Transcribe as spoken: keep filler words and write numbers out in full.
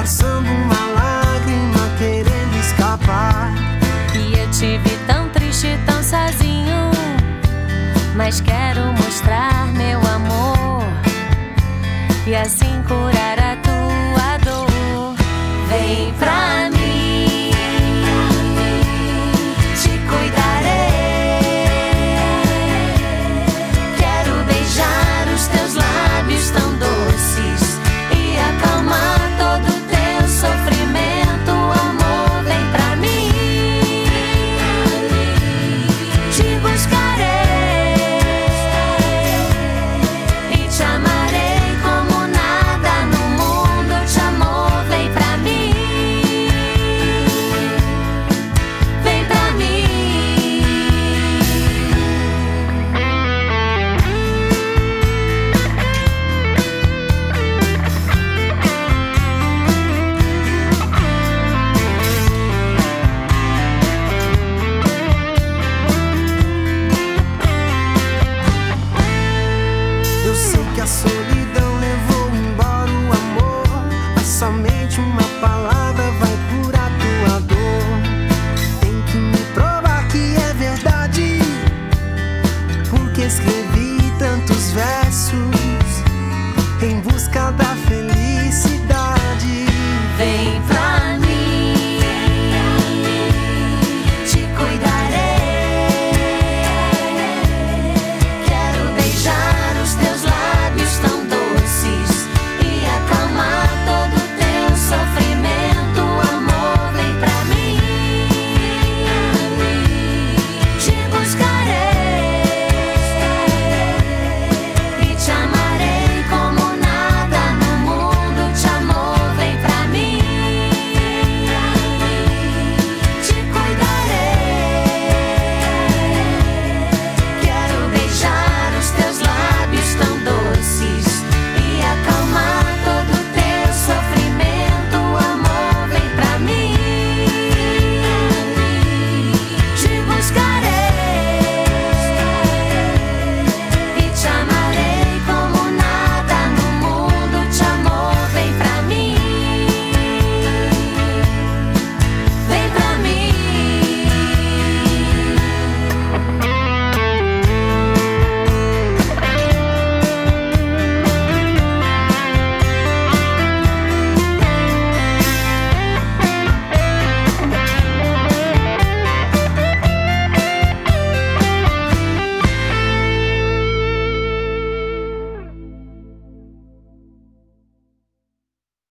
disfarçando uma lágrima, querendo escapar. E eu te vi tão triste, tão sozinho, mas quero mostrar meu amor e assim curar a tua dor. Vem pra mim, te cuidarei. Quero beijar os teus lábios tão doces e acalmar todo o teu sofrimento. Amor, vem pra mim, te buscarei e te amarei como nada no mundo eu te amo. Vem pra mim, vem pra mim. Eu sei que a solidão levou embora o amor, mas somente uma palavra vai curar tua dor. Tem que me provar que é verdade, porque escrevi tantos versos em busca da felicidade.